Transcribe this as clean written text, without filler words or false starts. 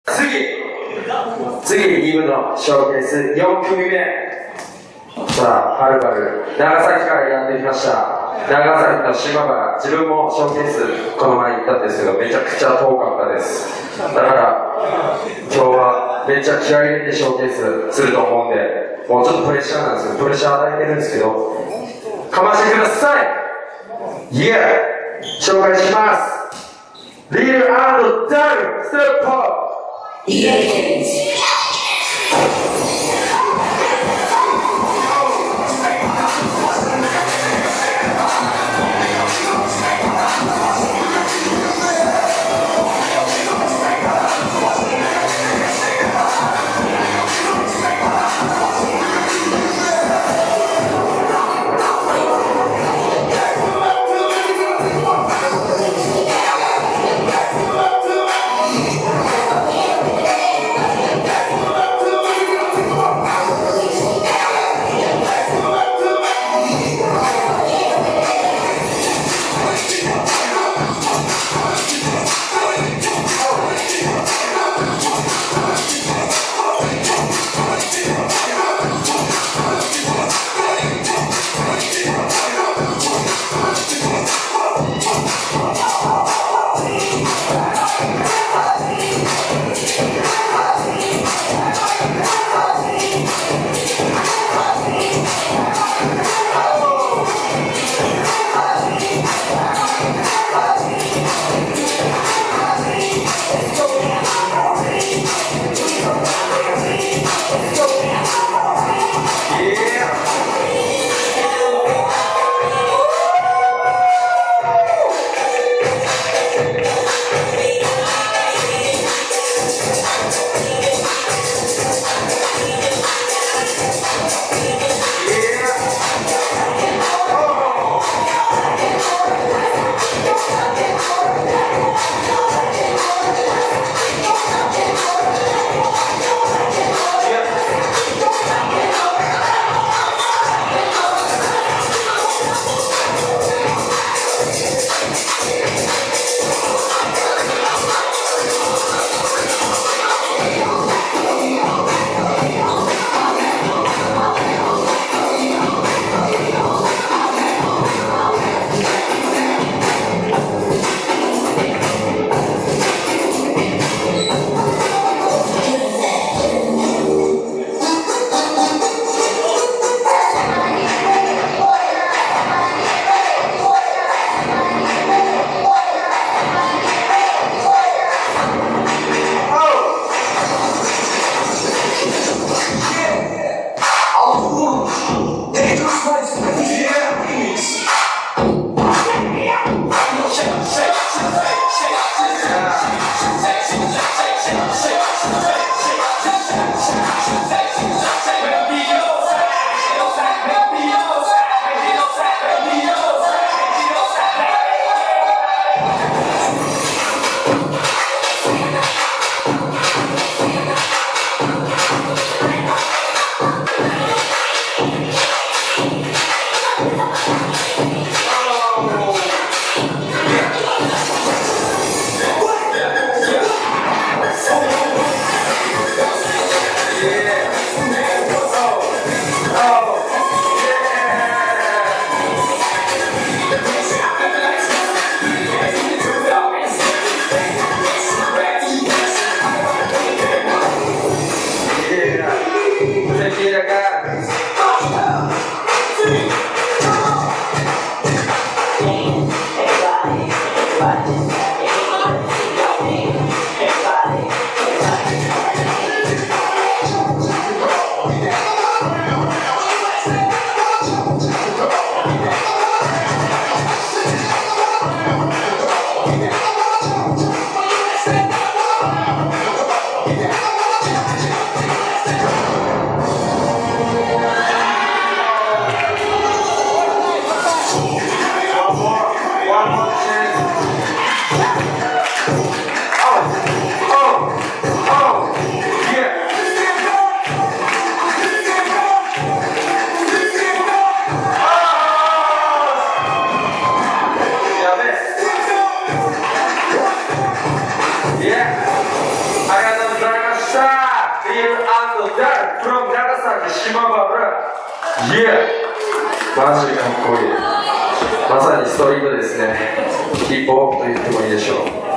次2部のショーケース4組目。さあ、はるばる長崎からやってきました。長崎の島原、自分もショーケースこの前行ったんですけど、めちゃくちゃ遠かったです。だから今日はめっちゃ気合い入れてショーケースすると思うんで、もうちょっとプレッシャーなんですけど、プレッシャー与えてるんですけど、かましてください。イエー、紹介します。リール&ダルステップアップ。イエーイ。 島原、イエー、マジかっこいい。まさにストリートですね。ヒップホップと言ってもいいでしょう。